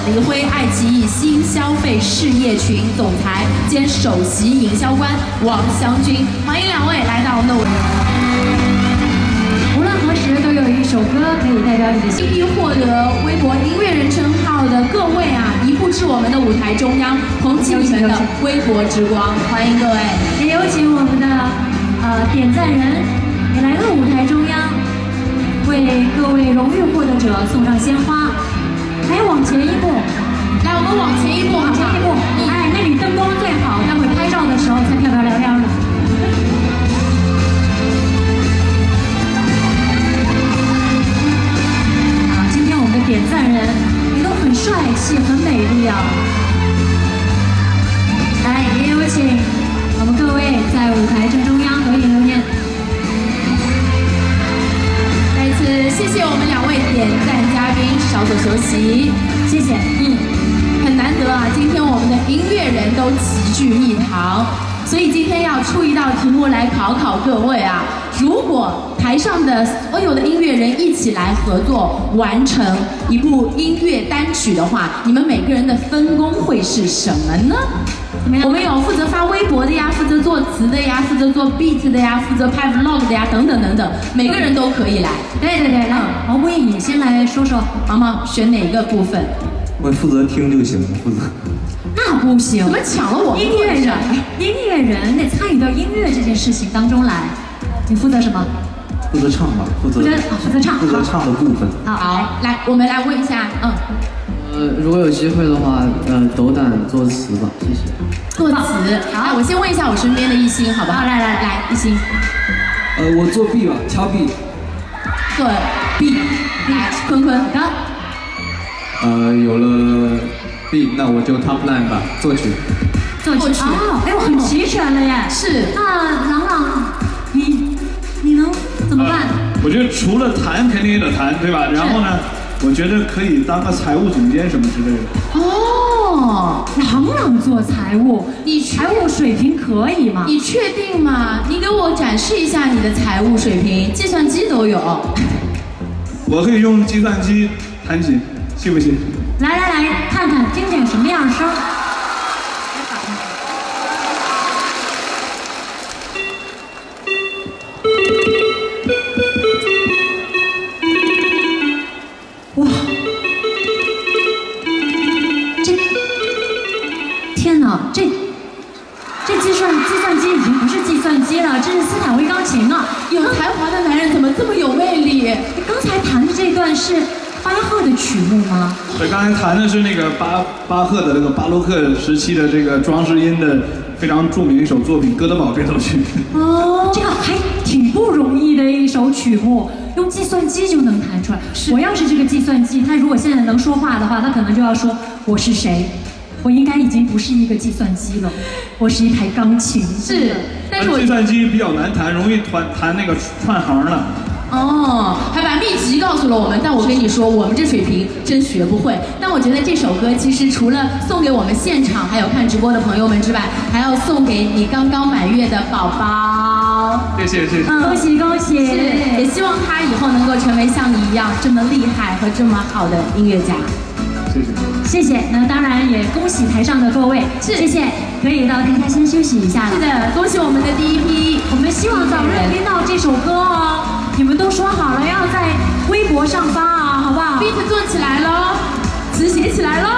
黎辉爱奇艺新消费事业群总裁兼首席营销官王湘军，欢迎两位来到我们的。 无论何时都有一首歌可以代表你的新批获得微博音乐人称号的各位啊，移步至我们的舞台中央，捧起你们的微博之光，欢迎各位。 也有请我们的点赞人也来到舞台中央，为各位荣誉获得者送上鲜花。还往前一步， 来，我们往前一步， 往前一步。哎，那里灯光最好，待会拍照的时候才漂漂亮亮的。今天我们的点赞人也都很帅气、很美丽啊！来，也有请我们各位在舞台正中央合影留念。 再次谢谢我们两位点赞嘉宾，稍作休息， 谢谢。 很难得啊，今天我们的音乐人都齐聚一堂，所以今天要出一道题目来考考各位啊。如果台上的所有的音乐人一起来合作完成一部音乐单曲的话，你们每个人的分工会是什么呢？我们有负责发微博的呀，负责作词的呀，负责做 beat 的呀，负责拍 vlog 的呀，等等等等，每个人都可以来。 对，来，毛不易你先来说说， 毛毛选哪个部分？ 我负责听就行了，负责。 那不行， 怎么抢了我？ 音乐人得参与到音乐这件事情当中来。你负责什么？ 负责唱吧，负责唱的部分。 好，来，我们来问一下， 如果有机会的话，斗胆作词吧，谢谢。 作词，好，我先问一下我身边的艺兴，好不好？来，艺兴。 我做 B 吧，敲 B。 做 B， 来，坤， 有了 B， 那我就 top line 吧，作曲。 哦，哎，我很齐全了耶。 是。 那朗，你能怎么办？ 我觉得除了弹肯定也得弹，对吧？然后呢，我觉得可以当个财务总监什么之类的。 哦，朗做财务，你财务水平可以吗？ 你确定吗？你给我展示一下你的财务水平，计算机都有。 我可以用计算机弹琴，信不信？ 来，看看听听什么样声。哇，天哪，这计算机已经不是计算机了，这是斯坦威钢琴啊！ 有才华的男人怎么这么有魅力？ 刚才弹的这段是巴赫的曲目吗？ 对，刚才弹的是那个巴赫的那个巴洛克时期的这个装饰音的非常著名一首作品《哥德堡变奏曲》。 哦，这个还挺不容易的一首曲目，用计算机就能弹出来。我要是这个计算机，它如果现在能说话的话，它可能就要说我是谁。我应该已经不是一个计算机了，我是一台钢琴。 是，但是我计算机比较难弹，容易弹那个串行了。 哦，还把秘籍告诉了我们，但我跟你说，我们这水平真学不会。但我觉得这首歌其实除了送给我们现场还有看直播的朋友们之外，还要送给你刚刚满月的宝宝。 谢谢。 恭喜！ 也希望他以后能够成为像你一样这么厉害和这么好的音乐家。 谢谢。那当然也恭喜台上的各位，谢谢。可以到台下先休息一下了。 是的，恭喜我们的第一批。 我们希望早日听到这首歌哦。你们都说好了要在微博上发啊，好不好？ beat 做起来喽，词写起来喽。